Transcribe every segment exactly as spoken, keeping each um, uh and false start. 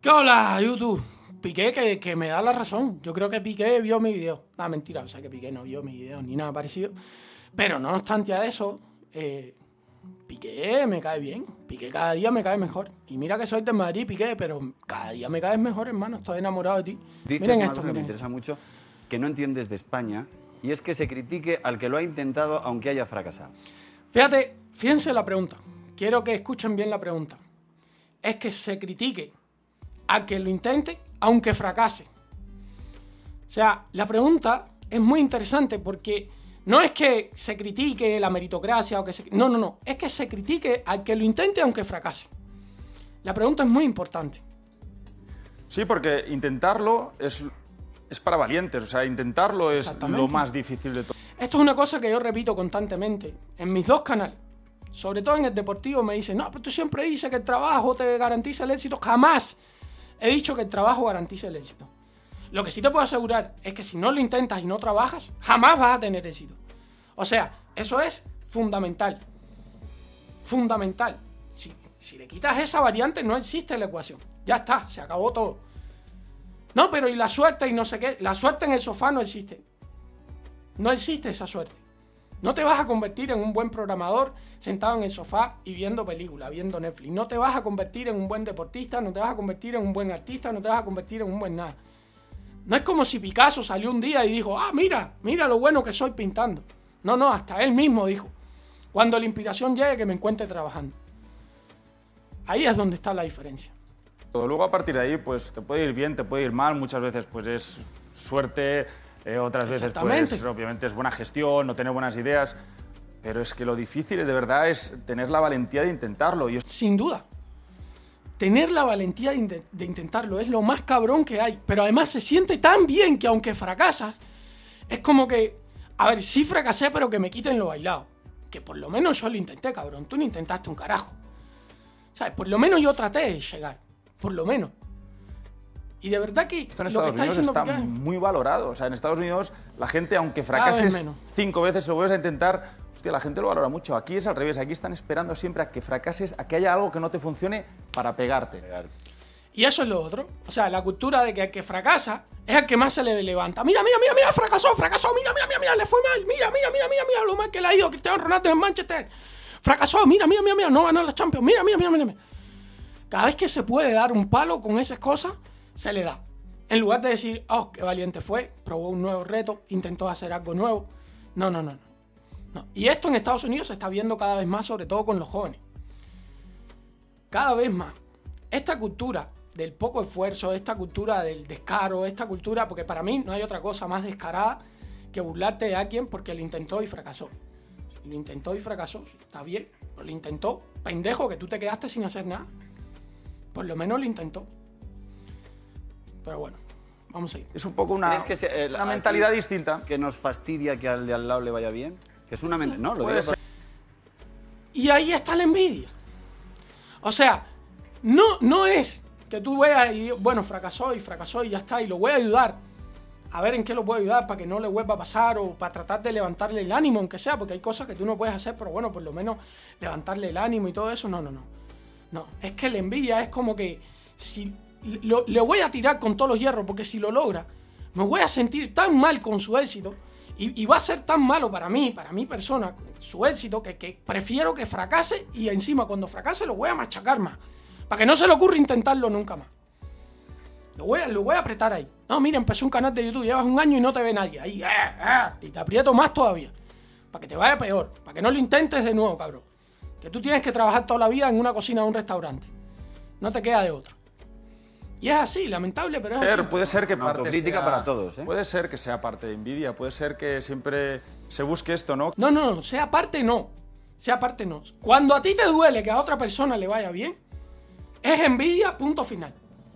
¿Qué hola, YouTube? Piqué que, que me da la razón. Yo creo que Piqué vio mi video. No, mentira, o sea que Piqué no vio mi video ni nada parecido. Pero no obstante a eso, eh, Piqué me cae bien. Piqué cada día me cae mejor. Y mira que soy de Madrid, Piqué, pero cada día me caes mejor, hermano. Estoy enamorado de ti. Dices miren una esto, cosa que me miren. interesa mucho, que no entiendes de España, y es que se critique al que lo ha intentado aunque haya fracasado. Fíjate, fíjense la pregunta. Quiero que escuchen bien la pregunta. Es que se critique a que lo intente aunque fracase. O sea, la pregunta es muy interesante porque no es que se critique la meritocracia o que se... No, no, no. Es que se critique al que lo intente aunque fracase. La pregunta es muy importante. Sí, porque intentarlo es, es para valientes. O sea, intentarlo es lo más difícil de todo. Esto es una cosa que yo repito constantemente en mis dos canales. Sobre todo en el deportivo me dicen, no, pero tú siempre dices que el trabajo te garantiza el éxito. Jamás he dicho que el trabajo garantiza el éxito. Lo que sí te puedo asegurar es que si no lo intentas y no trabajas, jamás vas a tener éxito. O sea, eso es fundamental. Fundamental. Si, si le quitas esa variante, no existe la ecuación. Ya está, se acabó todo. No, pero y la suerte y no sé qué. La suerte en el sofá no existe. No existe esa suerte. No te vas a convertir en un buen programador sentado en el sofá y viendo películas, viendo Netflix. No te vas a convertir en un buen deportista, no te vas a convertir en un buen artista, no te vas a convertir en un buen nada. No es como si Picasso salió un día y dijo, ah, mira, mira lo bueno que soy pintando. No, no, hasta él mismo dijo, cuando la inspiración llegue que me encuentre trabajando. Ahí es donde está la diferencia. Luego a partir de ahí, pues te puede ir bien, te puede ir mal, muchas veces pues es suerte, eh, otras veces pues obviamente es buena gestión, no tener buenas ideas, pero es que lo difícil de verdad es tener la valentía de intentarlo. Y sin duda. Tener la valentía de, in de intentarlo es lo más cabrón que hay. Pero además se siente tan bien que aunque fracasas, es como que, a ver, sí fracasé, pero que me quiten lo bailado. Que por lo menos yo lo intenté, cabrón. Tú no intentaste un carajo. ¿Sabes? Por lo menos yo traté de llegar. Por lo menos. Y de verdad que esto en lo Estados que está Unidos está Piqué, muy valorado. O sea, en Estados Unidos la gente, aunque fracases cinco veces, lo vuelves a intentar, hostia, la gente lo valora mucho. Aquí es al revés. Aquí están esperando siempre a que fracases, a que haya algo que no te funcione para pegarte. Y eso es lo otro. O sea, la cultura de que el que fracasa es el que más se le levanta. Mira, mira, mira, mira, fracasó, fracasó. Mira, mira, mira, mira, le fue mal. Mira, mira, mira, mira, mira lo mal que le ha ido a Cristiano Ronaldo en Manchester. Fracasó, mira, mira, mira, mira, no ganó la Champions. Mira, mira, mira, mira. Cada vez que se puede dar un palo con esas cosas, se le da. En lugar de decir, oh, qué valiente fue, probó un nuevo reto, intentó hacer algo nuevo. No, no, no, no. no. Y esto en Estados Unidos se está viendo cada vez más, sobre todo con los jóvenes. Cada vez más. Esta cultura del poco esfuerzo, esta cultura del descaro, esta cultura, porque para mí no hay otra cosa más descarada que burlarte de alguien porque lo intentó y fracasó. Lo intentó y fracasó, está bien, pero lo intentó. Pendejo, que tú te quedaste sin hacer nada. Por lo menos lo intentó. Pero bueno, vamos a ir. Es un poco una, que se, eh, una mentalidad distinta. Que nos fastidia que al de al lado le vaya bien. Que es una mentalidad. No, lo digo para... Y ahí está la envidia. O sea, no, no es que tú veas y, bueno, fracasó y fracasó y ya está, y lo voy a ayudar. A ver en qué lo puedo ayudar para que no le vuelva a pasar o para tratar de levantarle el ánimo, aunque sea, porque hay cosas que tú no puedes hacer, pero bueno, por lo menos levantarle el ánimo y todo eso. No, no, no. No, es que la envidia es como que si lo, le voy a tirar con todos los hierros, porque si lo logra, me voy a sentir tan mal con su éxito y, y va a ser tan malo para mí, para mi persona, su éxito, que, que prefiero que fracase y encima cuando fracase lo voy a machacar más, para que no se le ocurra intentarlo nunca más. Lo voy a, lo voy a apretar ahí. No, mira, empecé un canal de YouTube, llevas un año y no te ve nadie. Ahí, ah, ah, y te aprieto más todavía, para que te vaya peor, para que no lo intentes de nuevo, cabrón. Que tú tienes que trabajar toda la vida en una cocina de un restaurante. No te queda de otra. Y es así, lamentable, pero es así. Puede ser que no, parte crítica sea, para todos, ¿eh? Puede ser que sea parte de envidia, puede ser que siempre se busque esto, ¿no? No, no, no, sea parte no. Sea parte no. Cuando a ti te duele que a otra persona le vaya bien, es envidia, punto final.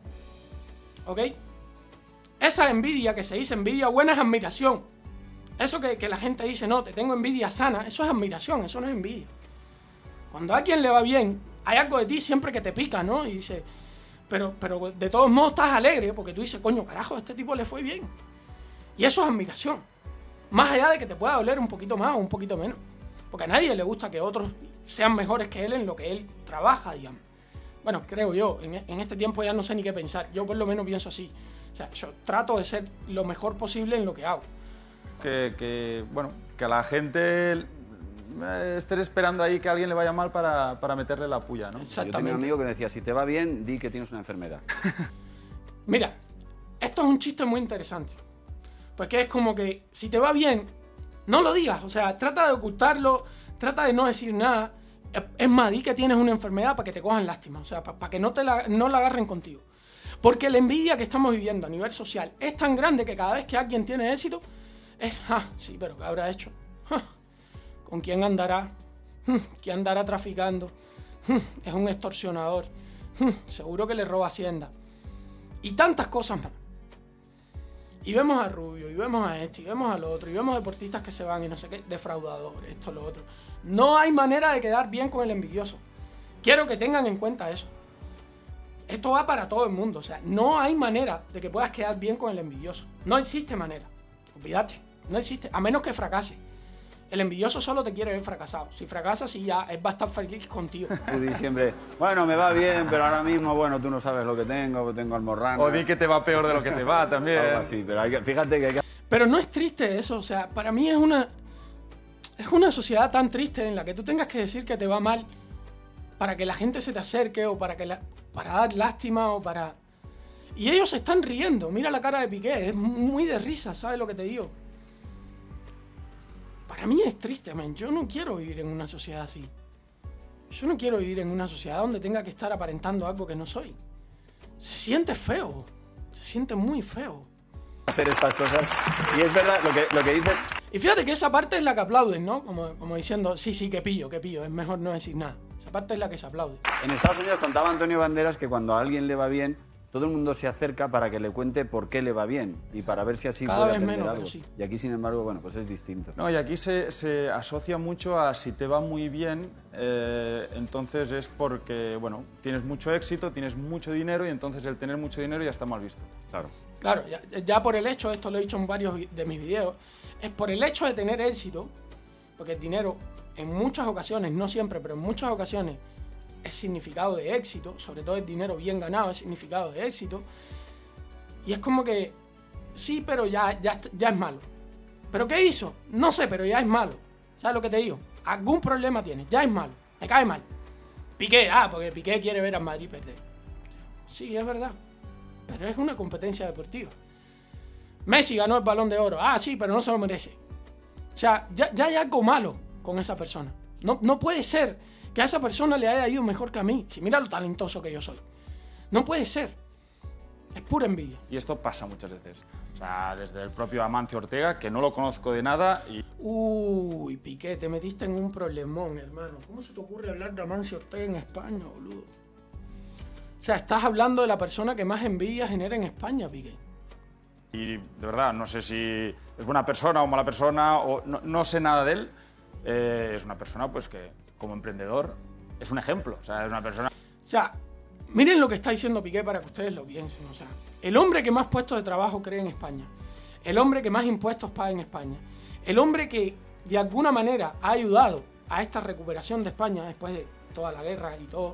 ¿Ok? Esa envidia que se dice envidia buena es admiración. Eso que, que la gente dice, no, te tengo envidia sana, eso es admiración, eso no es envidia. Cuando a alguien le va bien, hay algo de ti siempre que te pica, ¿no? Y dice, pero, pero de todos modos estás alegre porque tú dices, coño, carajo, a este tipo le fue bien. Y eso es admiración. Más allá de que te pueda doler un poquito más o un poquito menos. Porque a nadie le gusta que otros sean mejores que él en lo que él trabaja, digamos. Bueno, creo yo, en, en este tiempo ya no sé ni qué pensar. Yo por lo menos pienso así. O sea, yo trato de ser lo mejor posible en lo que hago. Que, que bueno, que a la gente estés esperando ahí que a alguien le vaya mal para, para meterle la puya, ¿no? Yo tenía un amigo que me decía, si te va bien, di que tienes una enfermedad. Mira, esto es un chiste muy interesante. Porque es como que, si te va bien, no lo digas. O sea, trata de ocultarlo, trata de no decir nada. Es más, di que tienes una enfermedad para que te cojan lástima. O sea, para, para que no, te la, no la agarren contigo. Porque la envidia que estamos viviendo a nivel social es tan grande que cada vez que alguien tiene éxito, es, ah, sí, pero ¿qué habrá hecho? Ah, ¿con quién andará? ¿Quién andará traficando? Es un extorsionador. Seguro que le roba Hacienda. Y tantas cosas más. Y vemos a Rubio, y vemos a este, y vemos al otro, y vemos deportistas que se van y no sé qué, defraudadores, esto, lo otro. No hay manera de quedar bien con el envidioso. Quiero que tengan en cuenta eso. Esto va para todo el mundo. O sea, no hay manera de que puedas quedar bien con el envidioso. No existe manera. Olvídate. No existe. A menos que fracase. El envidioso solo te quiere ver fracasado. Si fracasas, sí, ya él va a estar feliz contigo. Tú di siempre, bueno, me va bien, pero ahora mismo, bueno, tú no sabes lo que tengo, tengo almorranas. O di que te va peor de lo que te va también. Algo así, pero hay que, fíjate que hay que... Pero no es triste eso. O sea, para mí es una... Es una sociedad tan triste en la que tú tengas que decir que te va mal para que la gente se te acerque o para, que la, para dar lástima o para... Y ellos se están riendo. Mira la cara de Piqué. Es muy de risa, ¿sabes lo que te digo? Para mí es triste, man. Yo no quiero vivir en una sociedad así. Yo no quiero vivir en una sociedad donde tenga que estar aparentando algo que no soy. Se siente feo. Se siente muy feo. Hacer estas cosas. Y es verdad lo que, lo que dices... Y fíjate que esa parte es la que aplauden, ¿no? Como, como diciendo, sí, sí, que pillo, que pillo. Es mejor no decir nada. Esa parte es la que se aplaude. En Estados Unidos contaba Antonio Banderas que cuando a alguien le va bien, todo el mundo se acerca para que le cuente por qué le va bien y para ver si así Cada puede vez aprender menos, algo. pero sí. Y aquí, sin embargo, bueno, pues es distinto. No, y aquí se, se asocia mucho a si te va muy bien, eh, entonces es porque, bueno, tienes mucho éxito, tienes mucho dinero y entonces el tener mucho dinero ya está mal visto. Claro. Claro, ya, ya por el hecho, esto lo he dicho en varios de mis videos, es por el hecho de tener éxito, porque el dinero en muchas ocasiones, no siempre, pero en muchas ocasiones es significado de éxito, sobre todo el dinero bien ganado es significado de éxito, y es como que, sí, pero ya, ya, ya es malo. ¿Pero qué hizo? No sé, pero ya es malo. ¿Sabes lo que te digo? Algún problema tiene, ya es malo, me cae mal. Piqué, ah, porque Piqué quiere ver a Madrid perder. Sí, es verdad, pero es una competencia deportiva. Messi ganó el Balón de Oro. Ah, sí, pero no se lo merece. O sea, ya, ya hay algo malo con esa persona. No, no puede ser que a esa persona le haya ido mejor que a mí. Si mira lo talentoso que yo soy. No puede ser. Es pura envidia. Y esto pasa muchas veces. O sea, desde el propio Amancio Ortega, que no lo conozco de nada y... Uy, Piqué, te metiste en un problemón, hermano. ¿Cómo se te ocurre hablar de Amancio Ortega en España, boludo? O sea, estás hablando de la persona que más envidia genera en España, Piqué. Y de verdad, no sé si es buena persona o mala persona, o no, no sé nada de él. Eh, es una persona pues que, como emprendedor, es un ejemplo. O sea, es una persona... O sea, miren lo que está diciendo Piqué para que ustedes lo piensen. O sea, el hombre que más puestos de trabajo crea en España. El hombre que más impuestos paga en España. El hombre que, de alguna manera, ha ayudado a esta recuperación de España después de toda la guerra y todo.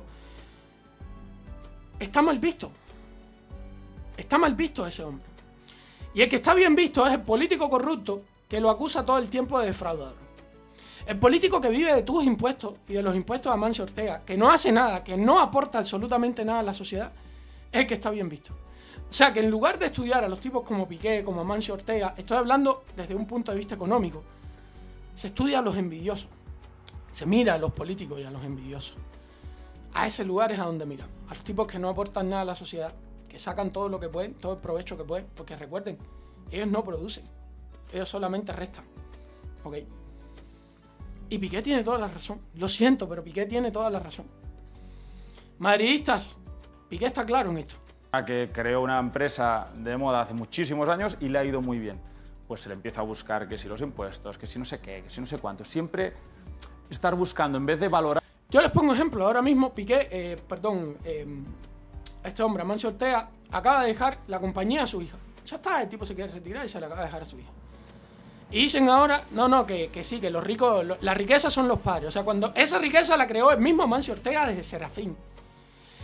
Está mal visto. Está mal visto ese hombre. Y el que está bien visto es el político corrupto que lo acusa todo el tiempo de defraudador. El político que vive de tus impuestos y de los impuestos de Amancio Ortega, que no hace nada, que no aporta absolutamente nada a la sociedad, es el que está bien visto. O sea que en lugar de estudiar a los tipos como Piqué, como Amancio Ortega, estoy hablando desde un punto de vista económico, se estudia a los envidiosos. Se mira a los políticos y a los envidiosos. A ese lugar es a donde miramos. A los tipos que no aportan nada a la sociedad, que sacan todo lo que pueden, todo el provecho que pueden, porque recuerden, ellos no producen, ellos solamente restan, ¿ok? Y Piqué tiene toda la razón, lo siento, pero Piqué tiene toda la razón. Madridistas, Piqué está claro en esto. Que creó una empresa de moda hace muchísimos años y le ha ido muy bien. Pues se le empieza a buscar que si los impuestos, que si no sé qué, que si no sé cuánto, siempre estar buscando en vez de valorar. Yo les pongo ejemplo, ahora mismo Piqué, eh, perdón, eh, este hombre, Amancio Ortega, acaba de dejar la compañía a su hija. Ya está, el tipo se quiere retirar y se la acaba de dejar a su hija. Y dicen ahora, no, no, que, que sí, que los ricos, lo, la riqueza son los padres. O sea, cuando esa riqueza la creó el mismo Amancio Ortega desde Serafín.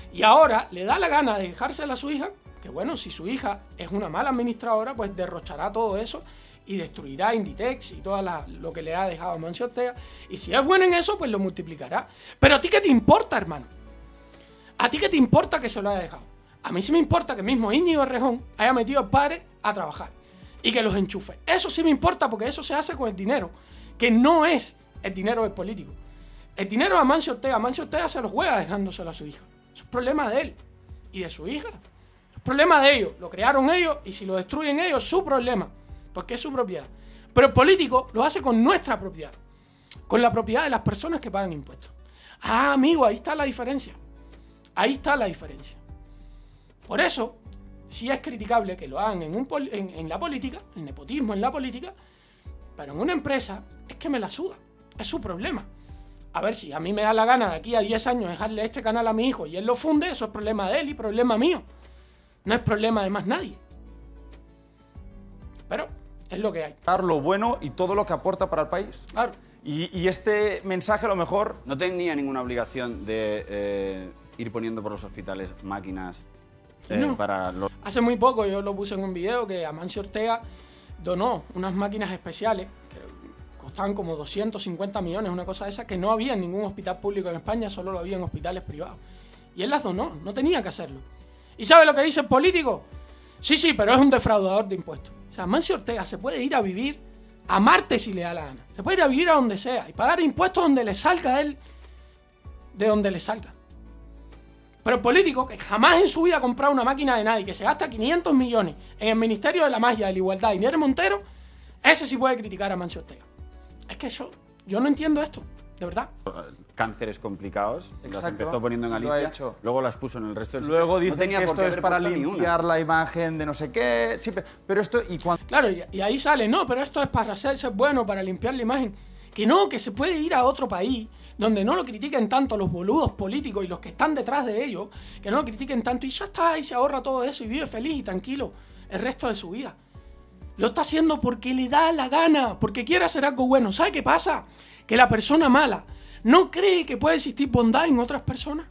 Y ahora le da la gana de dejársela a su hija, que bueno, si su hija es una mala administradora, pues derrochará todo eso y destruirá Inditex y todo la, lo que le ha dejado Amancio Ortega. Y si es bueno en eso, pues lo multiplicará. Pero ¿a ti qué te importa, hermano? ¿A ti qué te importa que se lo haya dejado? A mí sí me importa que mismo Íñigo Errejón haya metido al padre a trabajar y que los enchufe. Eso sí me importa porque eso se hace con el dinero, que no es el dinero del político. El dinero de Amancio Ortega, Amancio Ortega se lo juega dejándoselo a su hija. Eso es problema de él y de su hija. Es problema de ellos. Lo crearon ellos y si lo destruyen ellos, su problema. Porque es su propiedad. Pero el político lo hace con nuestra propiedad. Con la propiedad de las personas que pagan impuestos. Ah, amigo, ahí está la diferencia. Ahí está la diferencia. Por eso, sí es criticable que lo hagan en, un en, en la política, el nepotismo en la política, pero en una empresa es que me la suda. Es su problema. A ver, si a mí me da la gana de aquí a diez años dejarle este canal a mi hijo y él lo funde, eso es problema de él y problema mío. No es problema de más nadie. Pero es lo que hay. Lo bueno y todo lo que aporta para el país. Claro. Y, y este mensaje a lo mejor... No tenía ninguna obligación de eh, ir poniendo por los hospitales máquinas eh, no. para los... Hace muy poco yo lo puse en un video que Amancio Ortega donó unas máquinas especiales que costaban como doscientos cincuenta millones, una cosa de esa, que no había en ningún hospital público en España, solo lo había en hospitales privados. Y él las donó, no tenía que hacerlo. ¿Y sabe lo que dice el político? Sí, sí, pero es un defraudador de impuestos. O sea, Amancio Ortega se puede ir a vivir a Marte si le da la gana. Se puede ir a vivir a donde sea y pagar impuestos donde le salga a él, de donde le salga. Pero el político, que jamás en su vida ha comprado una máquina de nadie, que se gasta quinientos millones en el Ministerio de la Magia, de la Igualdad y Nieves Montero, ese sí puede criticar a Amancio Ortega. Es que yo, yo no entiendo esto, de verdad. Cánceres complicados, Exacto. Las empezó poniendo en Galicia, luego las puso en el resto del sitio. Luego dicen no tenía que por esto qué es haber para puesto ni una. limpiar la imagen de no sé qué, sí, pero esto... y cuando... Claro, y, y ahí sale, no, pero esto es para hacerse bueno, para limpiar la imagen. Que no, que se puede ir a otro país donde no lo critiquen tanto los boludos políticos y los que están detrás de ellos, que no lo critiquen tanto y ya está, y se ahorra todo eso y vive feliz y tranquilo el resto de su vida. Lo está haciendo porque le da la gana, porque quiere hacer algo bueno. ¿Sabe qué pasa? Que la persona mala no cree que puede existir bondad en otras personas.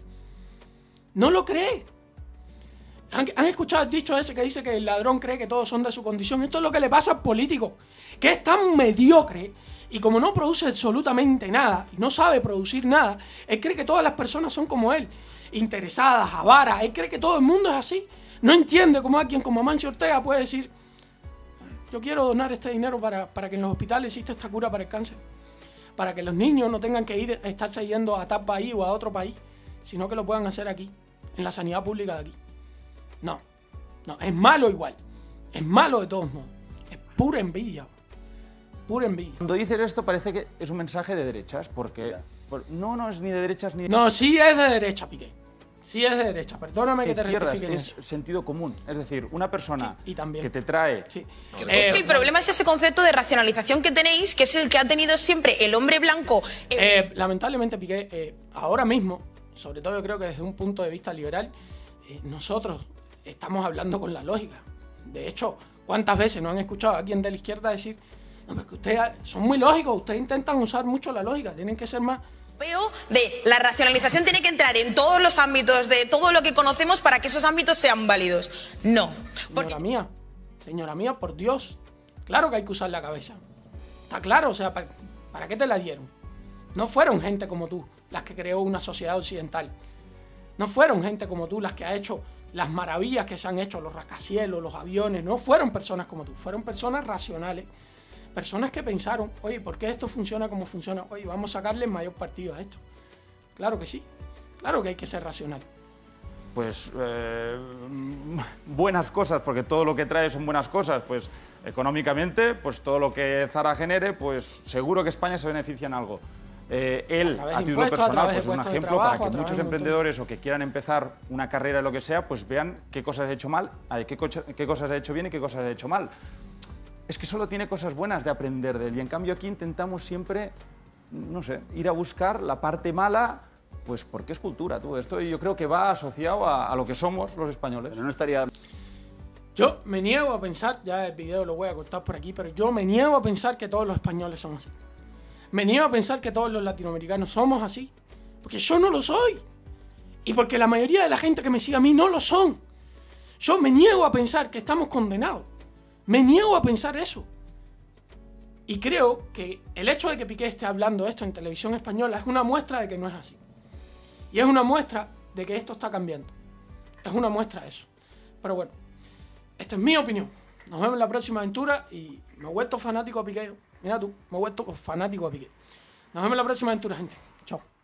No lo cree. ¿Han, han escuchado el dicho ese que dice que el ladrón cree que todos son de su condición? Esto es lo que le pasa al político, que es tan mediocre y como no produce absolutamente nada y no sabe producir nada, él cree que todas las personas son como él, interesadas, avaras. Él cree que todo el mundo es así. No entiende cómo alguien como Amancio Ortega puede decir: yo quiero donar este dinero para, para que en los hospitales exista esta cura para el cáncer, para que los niños no tengan que ir a estarse yendo a tal país o a otro país, sino que lo puedan hacer aquí, en la sanidad pública de aquí. No, no, es malo igual, es malo de todos modos, es pura envidia, pura envidia. Cuando dices esto parece que es un mensaje de derechas, porque por, no, no es ni de derechas ni de... No, sí es de derecha, Piqué, sí es de derecha, perdóname que te rectifique. Es eso. Sentido común, es decir, una persona sí, y también. que te trae... Sí. Es que el problema es ese concepto de racionalización que tenéis, que es el que ha tenido siempre el hombre blanco. Eh, eh, lamentablemente, Piqué, eh, ahora mismo, sobre todo yo creo que desde un punto de vista liberal, eh, nosotros estamos hablando con la lógica. De hecho, ¿cuántas veces nos han escuchado a alguien de la izquierda decir: no, porque ustedes son muy lógicos, ustedes intentan usar mucho la lógica, tienen que ser más... Veo de la racionalización tiene que entrar en todos los ámbitos de todo lo que conocemos para que esos ámbitos sean válidos. No. Porque... Señora mía, señora mía, por Dios, claro que hay que usar la cabeza. Está claro, o sea, ¿para, ¿para qué te la dieron? No fueron gente como tú las que creó una sociedad occidental. No fueron gente como tú las que ha hecho las maravillas que se han hecho, los rascacielos, los aviones. No fueron personas como tú, fueron personas racionales. Personas que pensaron: oye, ¿por qué esto funciona como funciona? Oye, vamos a sacarle el mayor partido a esto. Claro que sí, claro que hay que ser racional. Pues eh, buenas cosas, porque todo lo que trae son buenas cosas. Pues económicamente, pues todo lo que Zara genere, pues seguro que España se beneficia en algo. Eh, él, a, a título personal, pues es un ejemplo trabajo, para que muchos emprendedores o que quieran empezar una carrera, lo que sea, pues vean qué cosas ha hecho mal, qué, qué cosas ha hecho bien y qué cosas ha hecho mal. Es que solo tiene cosas buenas de aprender de él, y en cambio aquí intentamos siempre, no sé, ir a buscar la parte mala, pues porque es cultura, tú. Esto yo creo que va asociado a, a lo que somos los españoles. Pero no estaría... Yo me niego a pensar, ya el video lo voy a cortar por aquí, pero yo me niego a pensar que todos los españoles son así. Me niego a pensar que todos los latinoamericanos somos así, porque yo no lo soy. Y porque la mayoría de la gente que me sigue a mí no lo son. Yo me niego a pensar que estamos condenados. Me niego a pensar eso. Y creo que el hecho de que Piqué esté hablando esto en televisión española es una muestra de que no es así. Y es una muestra de que esto está cambiando. Es una muestra de eso. Pero bueno, esta es mi opinión. Nos vemos en la próxima aventura y me he vuelto fanático a Piqué. Mira tú, me he vuelto fanático a Piqué. Nos vemos en la próxima aventura, gente. Chao.